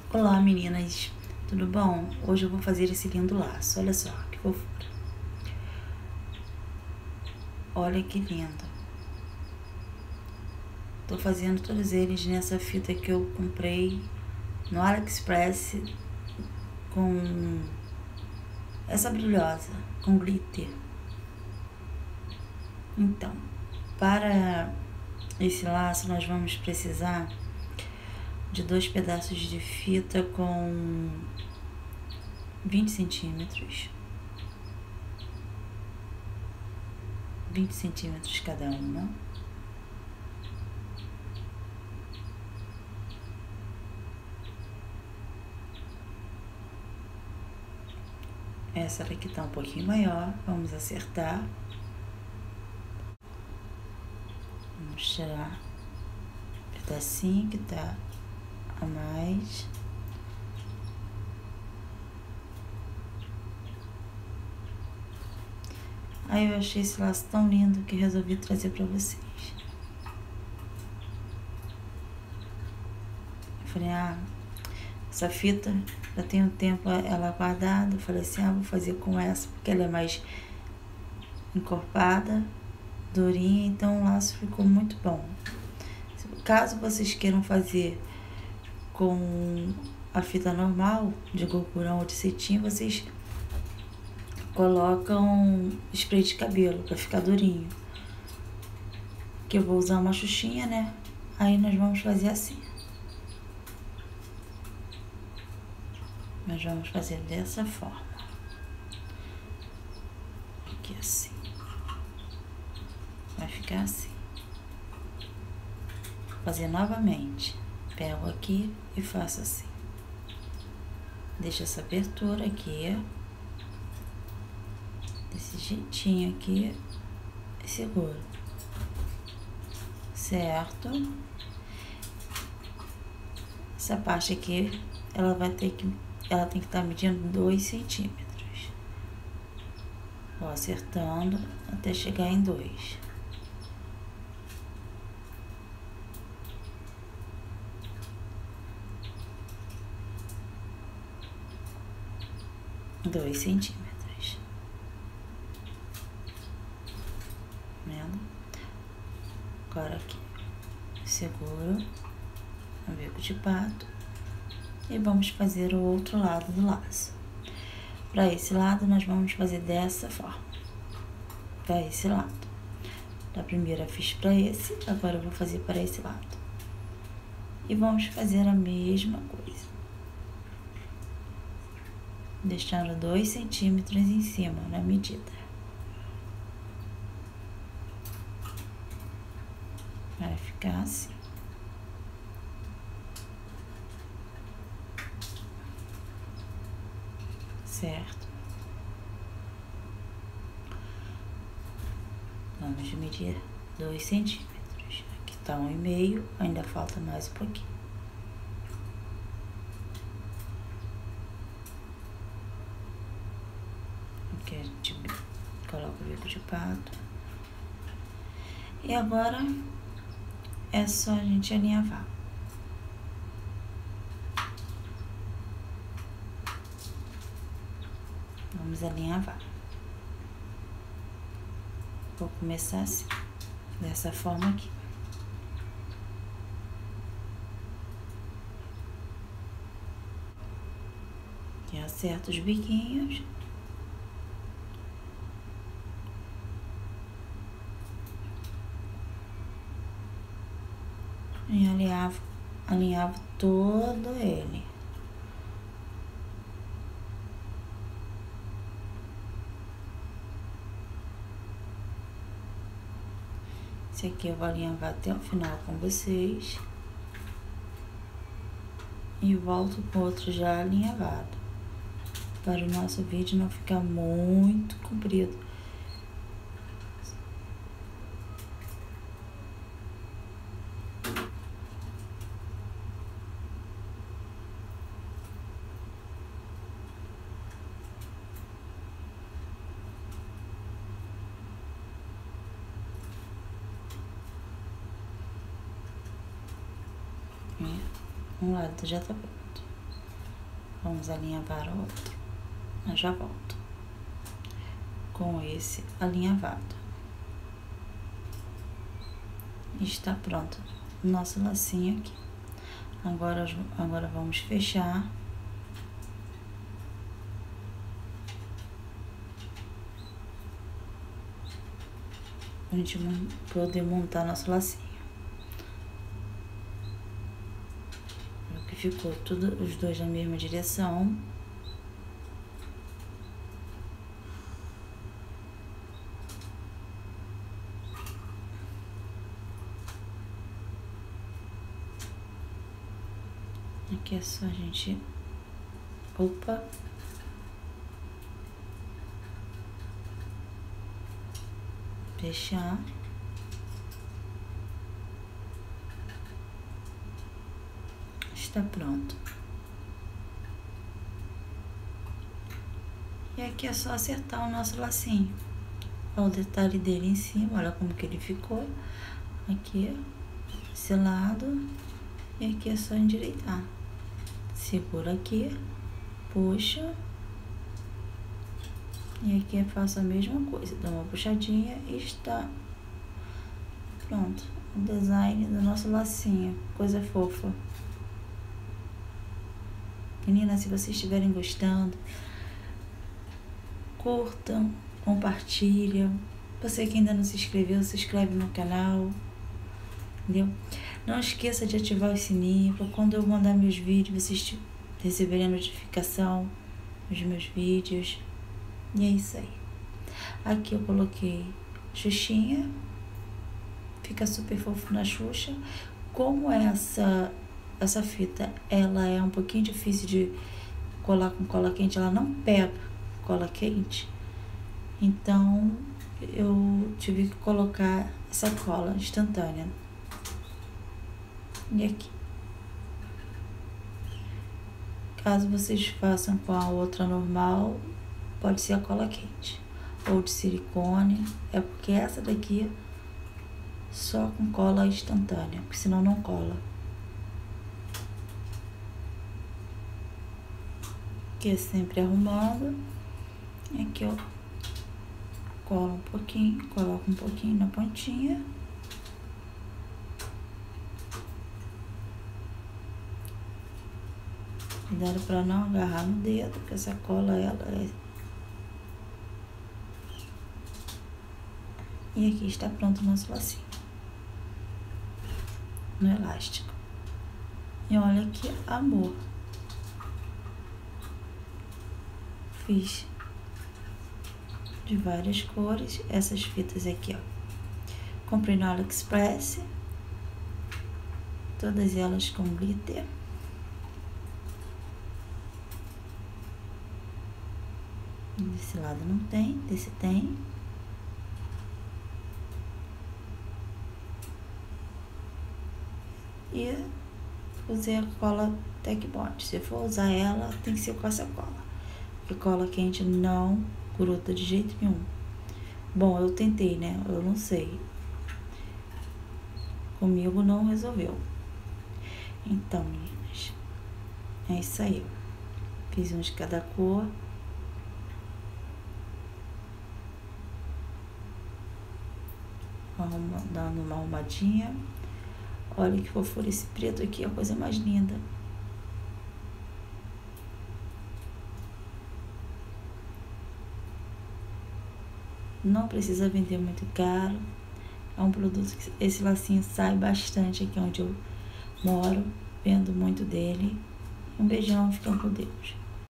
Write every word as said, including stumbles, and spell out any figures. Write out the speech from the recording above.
Olá meninas, tudo bom? Hoje eu vou fazer esse lindo laço, olha só que fofura. Olha que lindo. Tô fazendo todos eles nessa fita que eu comprei no AliExpress com essa brilhosa, com glitter. Então, para esse laço nós vamos precisar de dois pedaços de fita com vinte centímetros. vinte centímetros cada uma. Essa daqui tá um pouquinho maior, vamos acertar. Vamos tirar o pedacinho que tá a mais. Aí eu achei esse laço tão lindo que resolvi trazer pra vocês. Eu falei, ah, essa fita já tem um tempo ela guardada. Eu falei assim, ah, vou fazer com essa, porque ela é mais encorpada, durinha, então o laço ficou muito bom. Caso vocês queiram fazer com a fita normal, de gogurão ou de cetim, vocês colocam spray de cabelo pra ficar durinho. Que eu vou usar uma xuxinha, né? Aí nós vamos fazer assim. Nós vamos fazer dessa forma. Aqui assim. Vai ficar assim. Vou fazer novamente. Pego aqui e faço assim. Deixo essa abertura aqui. Desse jeitinho aqui. E seguro. Certo? Essa parte aqui, ela vai ter que, ela tem que estar medindo dois centímetros. Vou acertando até chegar em dois. Dois centímetros. Vendo? Agora aqui, seguro o bico de pato e vamos fazer o outro lado do laço. Para esse lado, nós vamos fazer dessa forma. Para esse lado. Da primeira fiz para esse, agora eu vou fazer para esse lado. E vamos fazer a mesma coisa. Deixando dois centímetros em cima, na medida. Vai ficar assim. Certo? Vamos medir dois centímetros. Aqui tá um e meio, ainda falta mais um pouquinho. Aqui a gente coloca o bico de pato. E agora é só a gente alinhavar. Vamos alinhavar. Vou começar assim, dessa forma aqui. E acerto os biquinhos. E alinhavo, alinhavo todo ele. Esse aqui eu vou alinhavar até o final com vocês. E volto com o outro já alinhavado. Para o nosso vídeo não ficar muito comprido. Um lado já tá pronto. Vamos alinhavar o outro. Eu já volto com esse alinhavado. Está pronto o nosso lacinho aqui. Agora, agora vamos fechar. Pra gente poder montar nosso lacinho. Que ficou tudo, os dois na mesma direção. Aqui é só a gente, opa, fechar. Está pronto. E aqui é só acertar o nosso lacinho. Olha o detalhe dele em cima, olha como que ele ficou. Aqui, esse lado, e aqui é só endireitar. Segura aqui, puxa, e aqui eu faço a mesma coisa, dá uma puxadinha e está pronto. O design do nosso lacinho, coisa fofa. Meninas, se vocês estiverem gostando, curtam, compartilham. Você que ainda não se inscreveu, se inscreve no canal, entendeu? Não esqueça de ativar o sininho para quando eu mandar meus vídeos, vocês receberem a notificação dos meus vídeos. E é isso aí. Aqui eu coloquei Xuxinha, fica super fofo na Xuxa. Como essa, essa fita, ela é um pouquinho difícil de colar com cola quente, ela não pega cola quente, então eu tive que colocar essa cola instantânea. E aqui, caso vocês façam com a outra normal, pode ser a cola quente ou de silicone, é porque essa daqui só com cola instantânea, porque senão não cola. Aqui é sempre arrumando. Aqui eu colo um pouquinho, coloco um pouquinho na pontinha. Cuidado para não agarrar no dedo, porque essa cola, ela é... E aqui está pronto o nosso lacinho no elástico. E olha que amor. Fiz de várias cores essas fitas aqui, ó. Comprei no AliExpress, todas elas com glitter. Desse lado não tem, desse tem. E usei a cola Tech Bond. Se for usar ela, tem que ser com essa cola, porque cola quente não gruda de jeito nenhum. Bom, eu tentei, né? Eu não sei. Comigo não resolveu. Então, meninas, é isso aí. Fiz um de cada cor. Arruma, dando uma arrumadinha. Olha que fofura, esse preto aqui é a coisa mais linda. Não precisa vender muito caro. É um produto que esse lacinho sai bastante aqui onde eu moro. Vendo muito dele. Um beijão, fiquem com Deus.